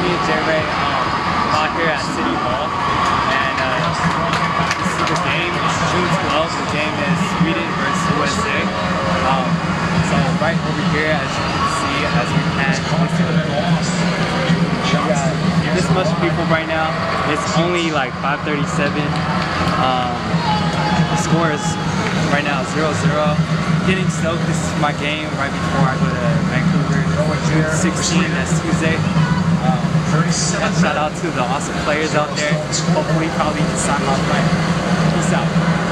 me and Jay Ray out here at City Hall, and this is the game. It's June 12th. The game is Sweden versus USA. So right over here, as you can see, as we pan close to the we got this much people right now. It's only like 5:37. The score is right now 0-0. Getting stoked. This is my game right before I go to Vancouver. June 16th, that's Tuesday. Shout out to the awesome players out there. Hopefully, probably can sign my friend. Peace out.